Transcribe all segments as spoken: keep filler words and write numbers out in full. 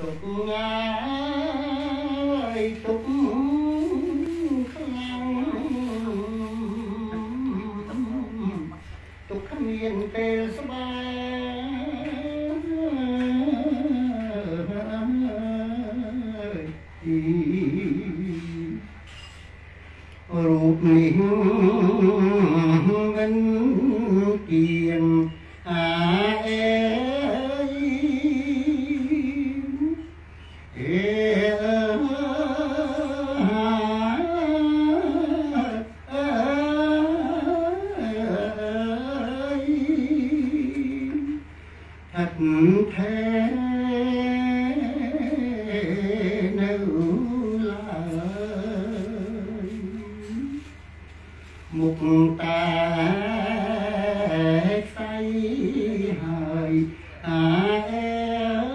tục ngài tục khăn tục khăn yên tê sơ ba rụt linh ngân kiền à ê thật thế nếu lời mục ta say hời à em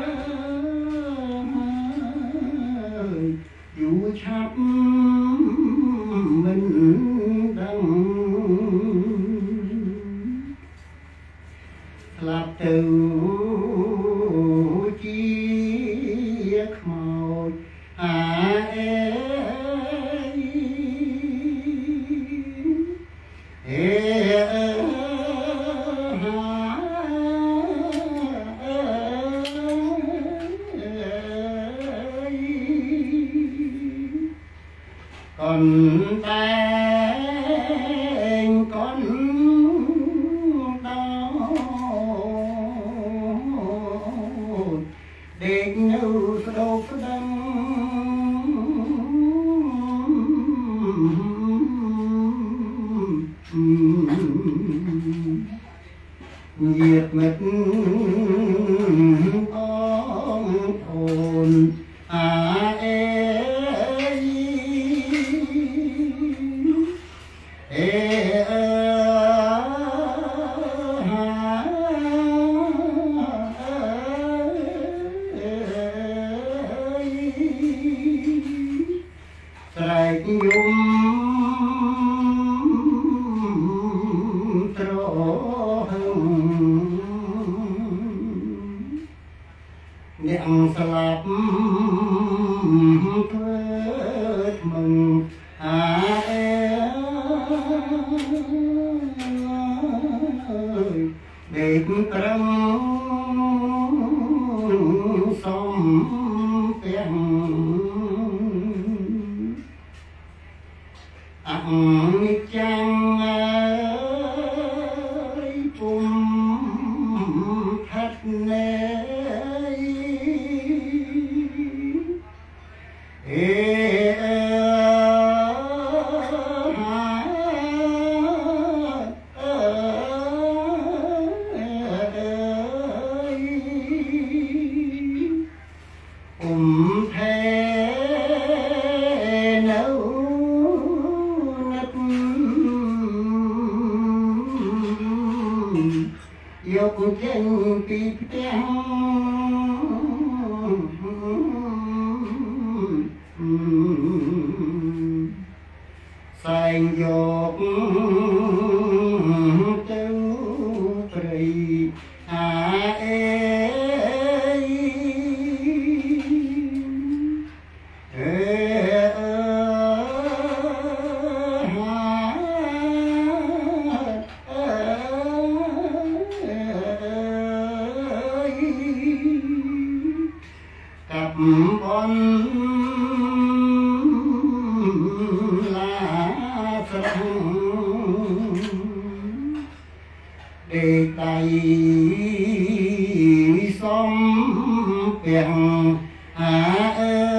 ơi dù chấp mình đắng lập từ chiếc màu à ê ê còn tên con đau để như đâu có đắng nhiệt mệt ong hồn à ê ê sài nhung trổ niệm sập thuyết mừng à ơi để trăng sông tiền ăn chăng ơi chung thắt nê ê um thế nấu nứt dọc chân tít trắng xanh dọc châu trì à ê cặp con lá sông để tay xóm biển à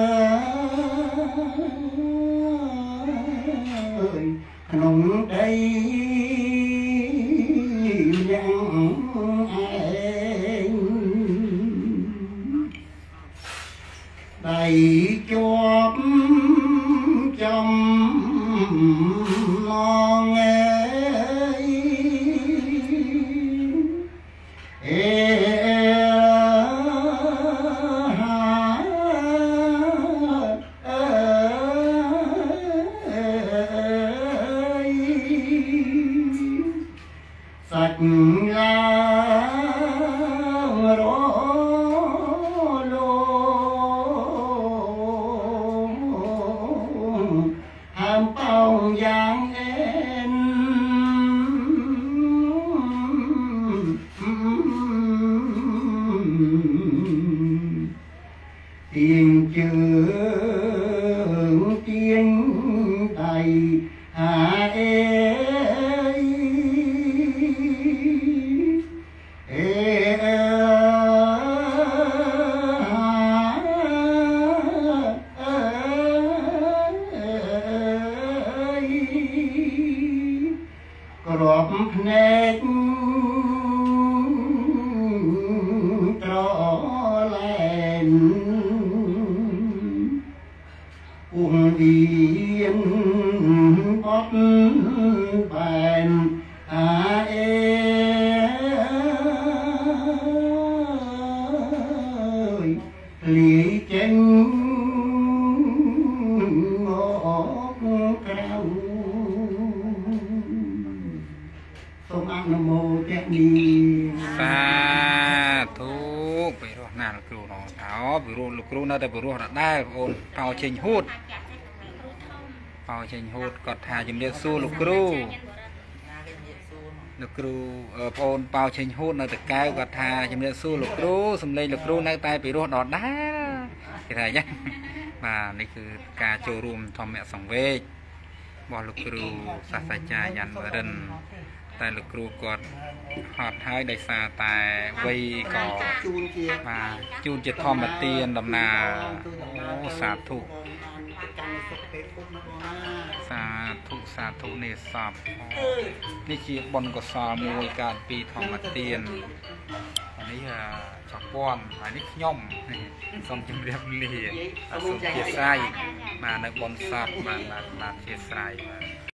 ơi nồng đây nhang anh đầy chóp trong non ấy ê sạch lá rõ lô chừng tiếng tay hà ê êกรอบเพลงตรอแลนอุ้งเอียนอดแบนอาเอหลีเจงงอกแก้วសូមអនុមោទនីសាធុពីរស់ណាលោកគ្រូណោអោពីរស់លោកគ្រូនៅតែពីរស់ដដែលបងអូនតោចេញហូតតោចេញហូតគាត់ថាជំរាបសួរលោកគ្រូលោកគ្រូបងអូនតោចេញហូតនៅតកែវគាត់ថាជំរាបសួរលោកគ្រូសំឡេងលោកគ្រូនៅតែពីរស់ដដែលគេថាអញ្ចឹងបាទនេះគឺការចូលរួមធម្មសង្វេគរបស់លោកគ្រូសាស្ត្រាចារ្យយ៉ាន់វរិនតែលោកគ្រូគាត់ហត់ហើយដោយសារតែវ័យក៏ជូនជាបាទជូនជាធម្មទានដំណើរអូសាធុសាធុសាធុនេះសពនេះជាបុណ្យកុសលមួយកើតពីធម្មទាននេះចង្ពាន់ហើយនេះខ្ញុំសូមជម្រាបលាសូមជាស្រ័យបាទនៅបុណ្យសពបាទបាទជាស្រ័យ